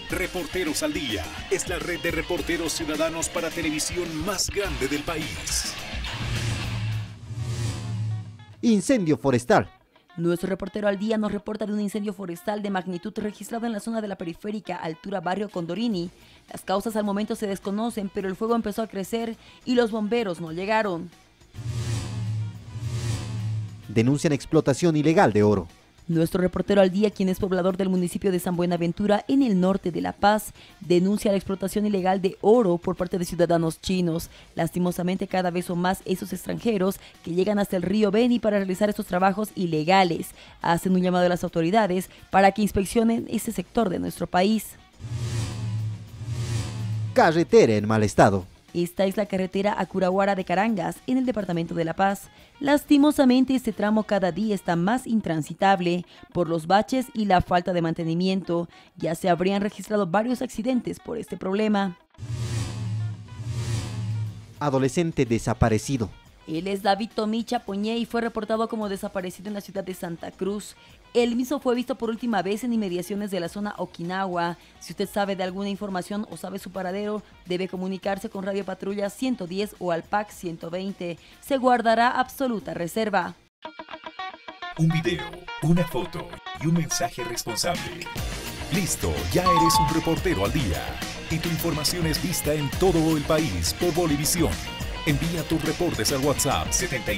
Reporteros al Día es la red de reporteros ciudadanos para televisión más grande del país. Incendio forestal. Nuestro reportero al día nos reporta de un incendio forestal de magnitud registrado en la zona de la periférica, altura barrio Condorini. Las causas al momento se desconocen, pero el fuego empezó a crecer y los bomberos no llegaron. Denuncian explotación ilegal de oro. Nuestro reportero al día, quien es poblador del municipio de San Buenaventura, en el norte de La Paz, denuncia la explotación ilegal de oro por parte de ciudadanos chinos. Lastimosamente, cada vez son más esos extranjeros que llegan hasta el río Beni para realizar estos trabajos ilegales. Hacen un llamado a las autoridades para que inspeccionen ese sector de nuestro país. Carretera en mal estado. Esta es la carretera a Curahuara de Carangas, en el departamento de La Paz. Lastimosamente, este tramo cada día está más intransitable por los baches y la falta de mantenimiento. Ya se habrían registrado varios accidentes por este problema. Adolescente desaparecido. Él es David Tomicha Poñé y fue reportado como desaparecido en la ciudad de Santa Cruz. Él mismo fue visto por última vez en inmediaciones de la zona Okinawa. Si usted sabe de alguna información o sabe su paradero, debe comunicarse con Radio Patrulla 110 o al PAC 120. Se guardará absoluta reserva. Un video, una foto y un mensaje responsable. Listo, ya eres un reportero al día. Y tu información es vista en todo el país por Bolivisión. Envía tus reportes al WhatsApp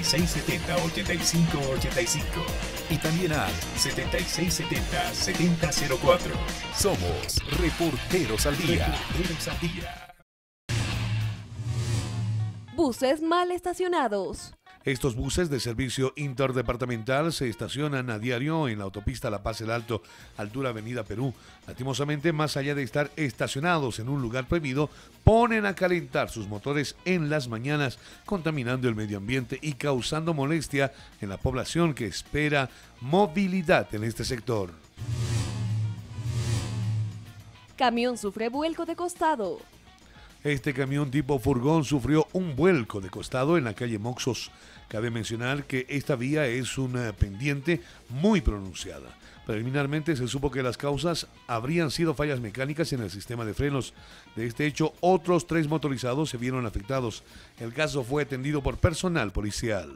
7670-8585 y también al 7670-7004. Somos Reporteros al Día. Reporteros al Día. Buses mal estacionados. Estos buses de servicio interdepartamental se estacionan a diario en la autopista La Paz El Alto, altura Avenida Perú. Lastimosamente, más allá de estar estacionados en un lugar prohibido, ponen a calentar sus motores en las mañanas, contaminando el medio ambiente y causando molestia en la población que espera movilidad en este sector. Camión sufre vuelco de costado. Este camión tipo furgón sufrió un vuelco de costado en la calle Moxos. Cabe mencionar que esta vía es una pendiente muy pronunciada. Preliminarmente se supo que las causas habrían sido fallas mecánicas en el sistema de frenos. De este hecho, otros 3 motorizados se vieron afectados. El caso fue atendido por personal policial.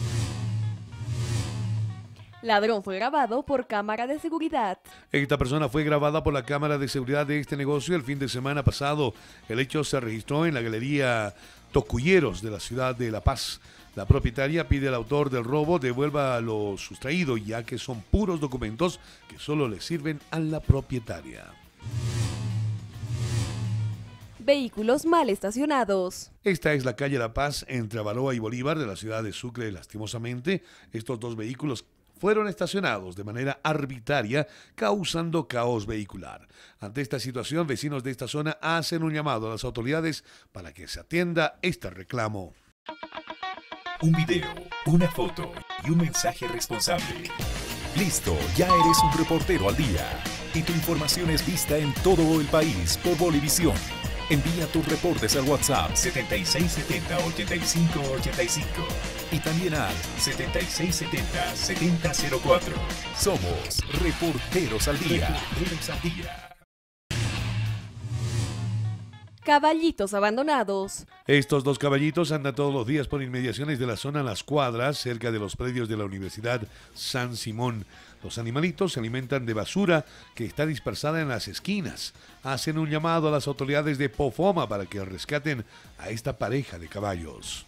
Ladrón fue grabado por cámara de seguridad. Esta persona fue grabada por la cámara de seguridad de este negocio el fin de semana pasado. El hecho se registró en la galería Tocuyeros de la ciudad de La Paz. La propietaria pide al autor del robo devuelva lo sustraído, ya que son puros documentos que solo le sirven a la propietaria. Vehículos mal estacionados. Esta es la calle La Paz entre Avaroa y Bolívar de la ciudad de Sucre. Lastimosamente, estos 2 vehículos fueron estacionados de manera arbitraria, causando caos vehicular. Ante esta situación, vecinos de esta zona hacen un llamado a las autoridades para que se atienda este reclamo. Un video, una foto y un mensaje responsable. Listo, ya eres un reportero al día. Y tu información es vista en todo el país por Bolivisión. Envía tus reportes al WhatsApp 7670-8585 y también al 7670-7004. Somos Reporteros al Día. Reporteros al Día. Caballitos abandonados. Estos 2 caballitos andan todos los días por inmediaciones de la zona Las Cuadras, cerca de los predios de la Universidad San Simón. Los animalitos se alimentan de basura que está dispersada en las esquinas. Hacen un llamado a las autoridades de Pofoma para que rescaten a esta pareja de caballos.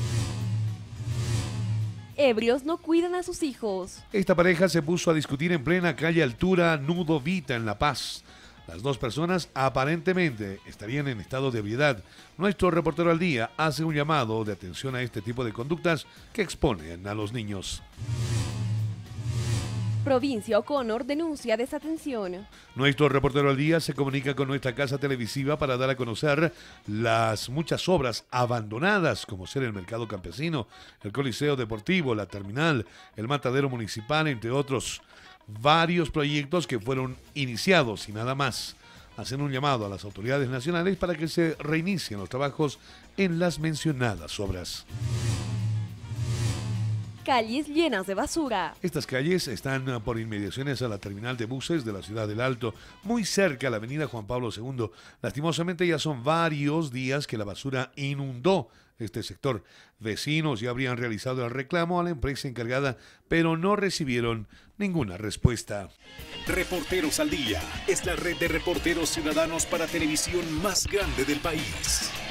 Ebrios no cuidan a sus hijos. Esta pareja se puso a discutir en plena calle Altura Nudo Vita en La Paz. Las 2 personas aparentemente estarían en estado de ebriedad. Nuestro reportero al día hace un llamado de atención a este tipo de conductas que exponen a los niños. Provincia O'Connor denuncia desatención. Nuestro reportero al día se comunica con nuestra casa televisiva para dar a conocer las muchas obras abandonadas, como ser el Mercado Campesino, el Coliseo Deportivo, la Terminal, el Matadero Municipal, entre otros. Varios proyectos que fueron iniciados y nada más. Hacen un llamado a las autoridades nacionales para que se reinicien los trabajos en las mencionadas obras. calles llenas de basura. Estas calles están por inmediaciones a la terminal de buses de la ciudad del Alto, muy cerca a la avenida Juan Pablo II. Lastimosamente ya son varios días que la basura inundó este sector. Vecinos ya habrían realizado el reclamo a la empresa encargada, pero no recibieron ninguna respuesta. Reporteros al Día es la red de reporteros ciudadanos para televisión más grande del país.